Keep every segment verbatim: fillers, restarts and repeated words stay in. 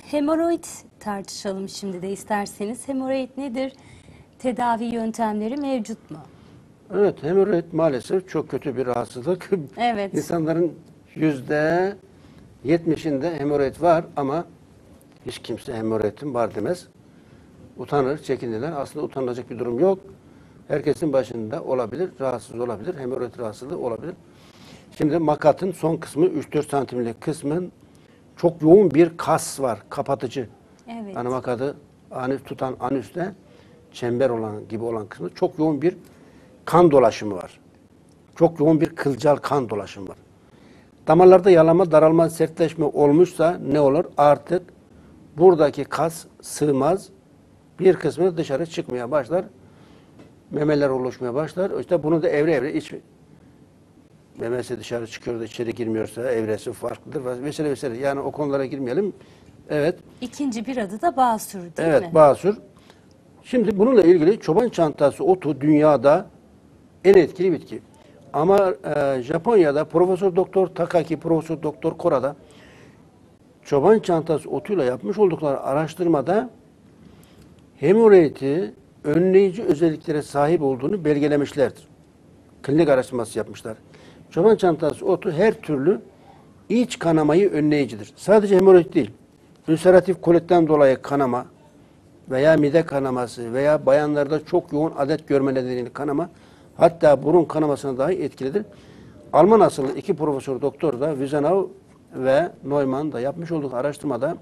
Hemoroid tartışalım şimdi de isterseniz. Hemoroid nedir? Tedavi yöntemleri mevcut mu? Evet, hemoroid maalesef çok kötü bir rahatsızlık. Evet. İnsanların yüzde yetmişinde hemoroid var ama hiç kimse hemoroidim var demez. Utanır, çekinirler. Aslında utanılacak bir durum yok. Herkesin başında olabilir, rahatsız olabilir, hemoroid rahatsızlığı olabilir. Şimdi makatın son kısmı üç dört santimlik kısmın çok yoğun bir kas var, kapatıcı. Evet. Yani makadı anüs tutan anüste çember olan gibi olan kısmı çok yoğun bir kan dolaşımı var. Çok yoğun bir kılcal kan dolaşımı var. Damarlarda yalama, daralma, sertleşme olmuşsa ne olur? Artık buradaki kas sığmaz. Bir kısmı dışarı çıkmaya başlar. Memeler oluşmaya başlar. İşte bunu da evre evre iç memesi dışarı çıkıyor da içeri girmiyorsa evresi farklıdır vesaire vesaire. Yani o konulara girmeyelim. Evet. İkinci bir adı da basur değil evet, mi? Evet, basur. Şimdi bununla ilgili çoban çantası otu dünyada en etkili bitki. Ama e, Japonya'da Profesör Doktor Takaki, Profesör Doktor Kora'da çoban çantası otuyla yapmış oldukları araştırmada hemoroidi önleyici özelliklere sahip olduğunu belgelemişlerdir. Klinik araştırması yapmışlar. Çoban çantası otu her türlü iç kanamayı önleyicidir. Sadece hemoroid değil. Ülseratif kolitten dolayı kanama veya mide kanaması veya bayanlarda çok yoğun adet görme nedeniyle kanama, hatta burun kanamasına dahi etkilidir. Alman asıllı iki profesör doktor da Wiesenau ve Neumann da yapmış olduğu araştırmada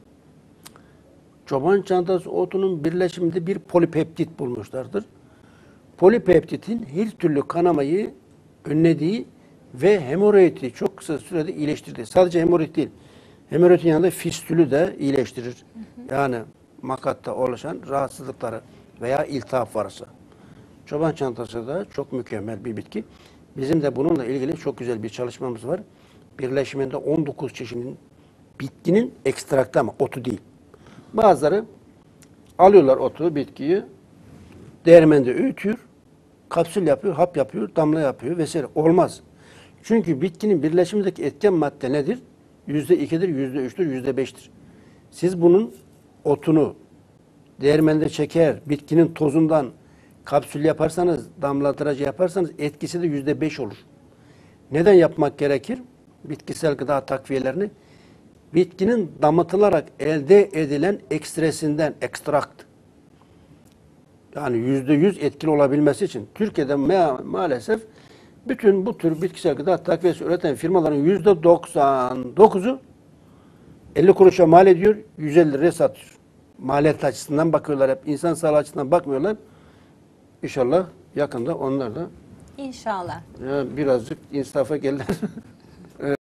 çoban çantası otunun birleşiminde bir polipeptit bulmuşlardır. Polipeptitin her türlü kanamayı önlediği ve hemoroidi çok kısa sürede iyileştirdiği. Sadece hemoroid değil. Hemoroidin yanında fistülü de iyileştirir. Hı hı. Yani makatta oluşan rahatsızlıkları veya iltihap varsa. Çoban çantası da çok mükemmel bir bitki. Bizim de bununla ilgili çok güzel bir çalışmamız var. Birleşiminde on dokuz çeşidin bitkinin ekstraktı ama otu değil. Bazıları alıyorlar otu, bitkiyi, değirmende öğütüyor, kapsül yapıyor, hap yapıyor, damla yapıyor vesaire. Olmaz. Çünkü bitkinin birleşimindeki etken madde nedir? Yüzde ikidir, yüzde üçtür, yüzde beştir. Siz bunun otunu değirmende çeker, bitkinin tozundan kapsül yaparsanız, damlatıracı yaparsanız etkisi de yüzde beş olur. Neden yapmak gerekir? Bitkisel gıda takviyelerini bitkinin damıtılarak elde edilen ekstresinden, ekstrakt. Yani yüzde yüz etkili olabilmesi için Türkiye'de ma maalesef bütün bu tür bitkisel gıda takviyesi üreten firmaların yüzde doksan dokuzu elli kuruşa mal ediyor, yüz elli liraya satıyor. Maliyet açısından bakıyorlar hep. İnsan sağlığı açısından bakmıyorlar. İnşallah yakında onlar da İnşallah. birazcık insafa gelirler.